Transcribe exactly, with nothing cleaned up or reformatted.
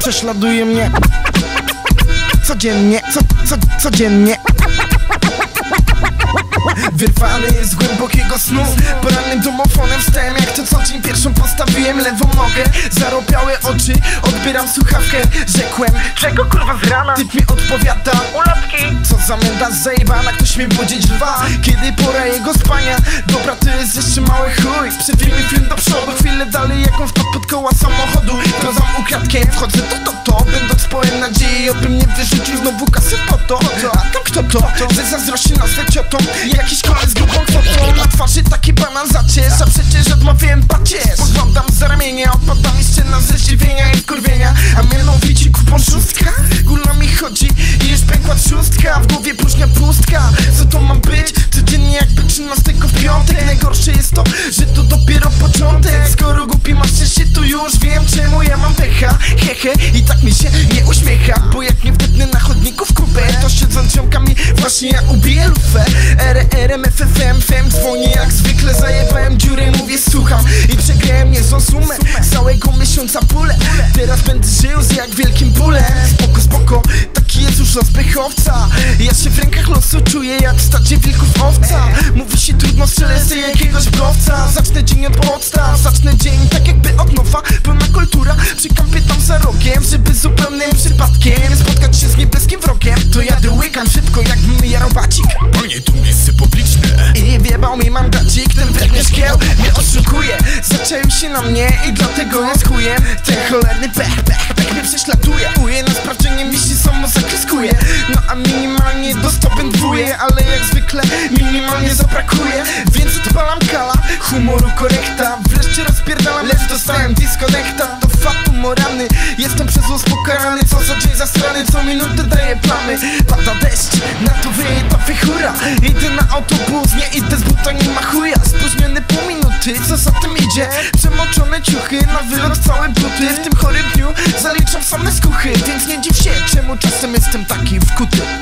prześladuje mnie codziennie, co, co, codziennie. Wyrwany z głębokiego snu, porannym domofonem wstałem jak co co dzień. Pierwszą postawiłem lewą nogę, zarobiałe oczy, odbieram słuchawkę. Rzekłem, czego kurwa z rana? Typ mi odpowiada, ulotki. Co za menda zajebana, ktoś mnie budzić rwa, kiedy pora jego spania. Dobra, to jest jeszcze mały chuj, przewimy film do przodu. Chwilę dalej jak on wpadł pod koła samochodu. Sprawdzam ukradkiem, wchodzę to to to, będąc pełen nadziei, obym nie wyrzucił znowu kasy po to. A tam kto to? Ze zazdrości nazwę ciotą, jakiś koleś z grubą kwotą. Na twarzy taki banan zacierz, a przecież odmawiałem pacierz. Poglądam za ramienia, odpadam jeszcze na ze zdziwienia i wkurwienia. A mianowicie kupon szóstka, gula mi chodzi i już pękła trzustka. W głowie próżnia pustka, co to ma być? Codziennie jakby trzynastego w piątek. Najgorsze jest to, że to dopiero początek. Skoro głupi masz się, to już wiem czemu ja mam pecha. Hehe, i tak mi się nie uśmiecha, bo jak nie wdepnę na chodniku w kupę, to siedząc ziomkami właśnie ja ubiję lufę. R R M F F M, fem dzwoni jak zwykle, zajebałem dziurę, mówię słucham i przegrałem niezłą sumę. Całego miesiąca pulę, teraz będę żył z jak wielkim bólem. Spoko, spoko, taki jest już los pechowca. Ja się w rękach losu czuję jak w stadzie wilków owca. Mówi się trudno, strzelę z jakiegoś browca. Zacznę dzień od podstaw, zacznę dzień tak jakby od nowa. Pełna kultura, przy kampie tam za rogiem, żeby zupełnym przypadkiem spotkać się z niebieskim wrogiem. To jadę łykam szybko jakbym jarał bacik. Panie, tu miejsce publiczne. I wjebał mi mandacik, ten pewnie szkieł mnie oszukuje. Zaczęły się na mnie i dlatego jest chujem. Ten cholerny pech, pech, pech mnie prześladuje. Uje na sprawdzenie myśli samo zakryskuje. No a minimalnie dostępem dwuje, ale jak zwykle minimalnie zabrakuje. Więc odpalam kala, humoru korekta. Wreszcie rozpierdalam, lecz dostałem disconnecta. To fatu moralny, jestem przez los pokarany. Co za dzień zastrany, co minutę daję plamy. Pada deszcz, na to wyje ta wichura. Idę na autobus, nie idę z buta, nie ma chuja. Spóźniony pół minuty, co za tym idzie? Przemoczone ciuchy, na wylot całe buty. W tym chorym dniu zaliczam same skuchy, więc nie dziw się, czemu czasem jestem taki wkuty.